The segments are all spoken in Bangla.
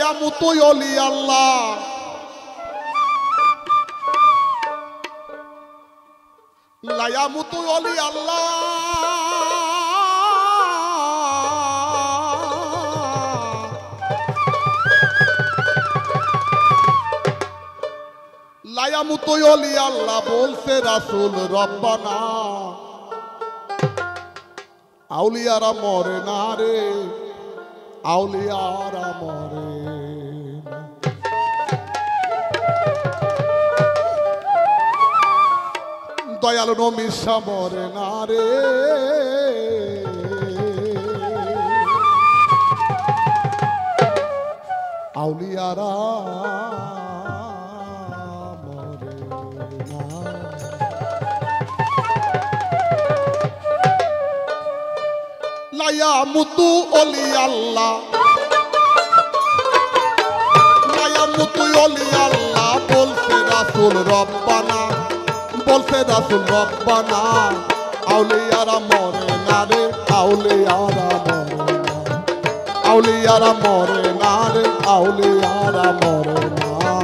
লায়া মুতুই অলি আল্লাহ লায়া মুতুই অলি আল্লাহ লায়া মুতুই অলি আল্লাহ বলছে রাসূল রব্বানা আউলিয়ারা মরে না রে আউলিয়ারা মরে না দয়ালু নবী মরে না রে আউলিয়ারা মরে না লায়া মুতু অলি আল্লাহ লায়া মুতু অলি আল্লাহ বলছে রাসূল রব্বানা বলছে রাসূল রব্বানা আউলিয়ারা মরে না রে আউলিয়ারা মরে না আউলিয়ারা মরে না রে আউলিয়ারা মরে না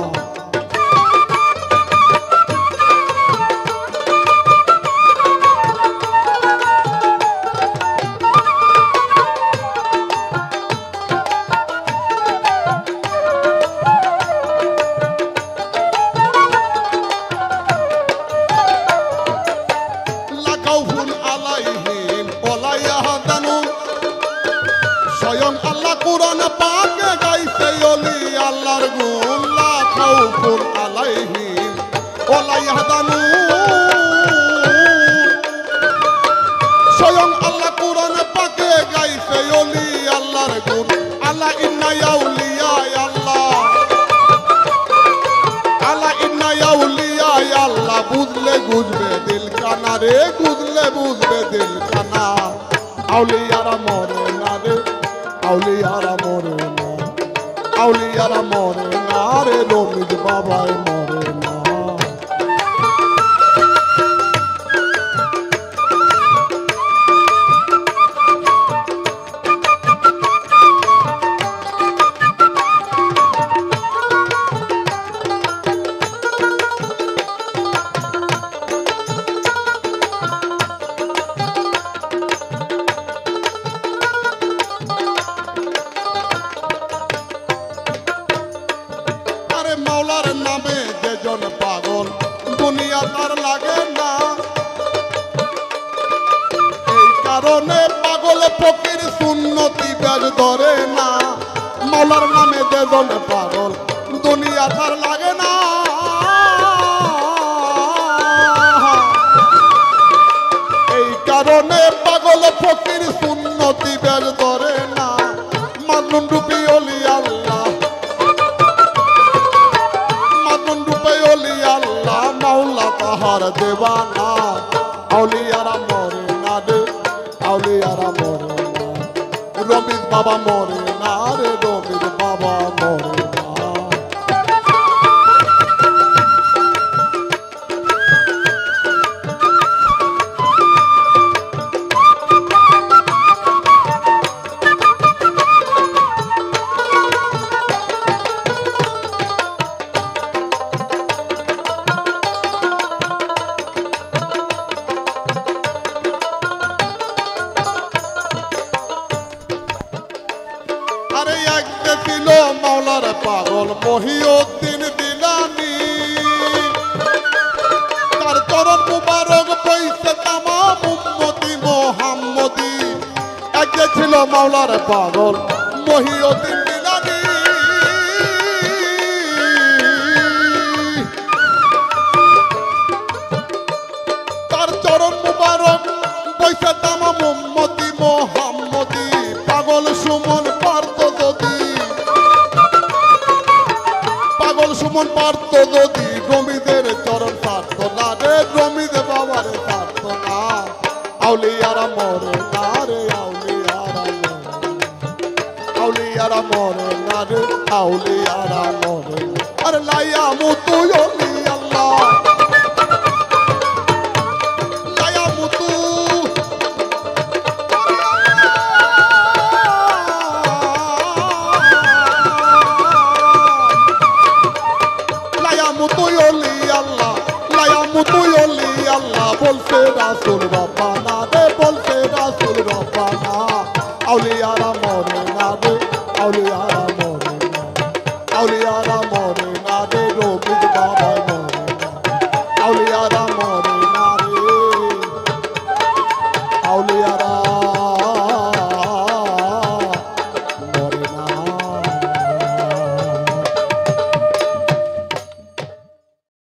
স্বয়ং আল্লাহ কুরআন পাকে গাইছে ওলি আল্লাহর গুণ লা খাউফুন আলাইহিম ওয়ালা ইয়াহজানুন স্বয়ং আল্লাহ কুরআন পাকে গাইছে ওলি আল্লাহর গুণ আলা ইন্না আউলিয়া আল্লাহ আলা ইন্না আউলিয়া আল্লাহ বুঝলে বুঝবে দিল কানা রে বুঝলে বুঝবে দিল কানা আউলিয়ারা মরে না রে আউলিয়ারা মরে না আউলিয়ারা মরে না রে রমিজ বাবাই মরে না মাওলার নামে যেজন পাগল দুনিয়া তার লাগে না এই কারণে পাগল ফকির সুন্নতি বেশ ধরে না মাওলার নামে যেজন পাগল দুনিয়া তার লাগে না এই কারণে পাগল ফকির সুন্নতি বেশ ধরে না মাজনুন রূপী ওলি আল্লাহ মাওলা তাহার দেওয়ানা আউলিয়ারা মরে না রে আউলিয়ারা মরে না রমিজ বাবা মরে না রে রমিজ বাবা মরে না ছিল মাওলার পাগল মহিউদ্দিন দিলানি তার চরণ মুবারক পয়সা তামাম উম্মতি মোহাম্মদি এক ছিল মাওলার পাগল মহিউদ্দিন দিলানি তার চরণ মুবারক পয়সা তামাম উম্মতি মোহাম্মদি পাগল সুমন পার্থ যদি পাগল সুমন পার্থ যদি রমিদের চরণ পার্থ না রে রমিদ বাবার পার্থ না আউলিয়ারা মরে না রে আউলিয়ারা মরে না রে আউলিয়ারা মরে আরে লাইয়া মুতু অলি আল্লাহ লাইয়া মুতু তুই অলি আল্লাহ বলছে রাসূল রব্বানা রে বলছে রাসূল রব্বানা আউলিয়ারা মরে না রে আউলিয়ারা মরে না আউলিয়ারা মরে